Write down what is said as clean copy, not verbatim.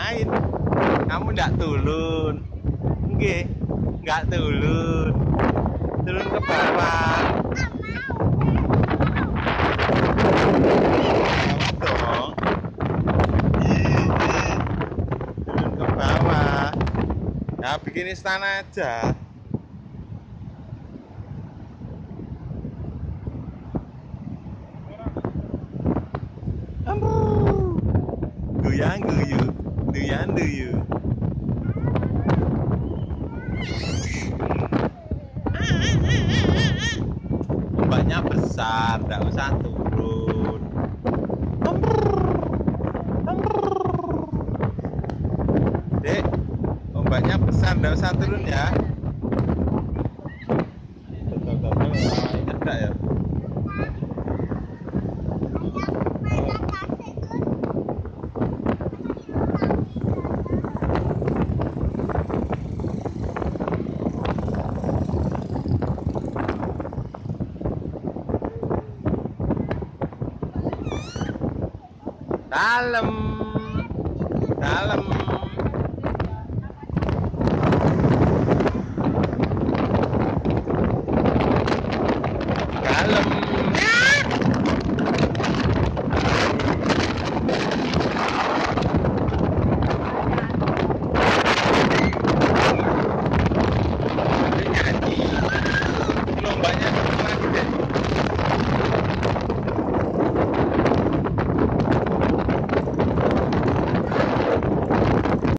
main. Kamu nggak turun. Nggih, nggak turun. Turun ke bawah. Bawah dong. Turun ke bawah. Ya bikin istana aja. Goyang guyu, doyan duyu. Ombaknya besar, nggak usah turun. Dek, ombaknya besar, nggak usah turun ya. Cedak ya. Dalam, dalam.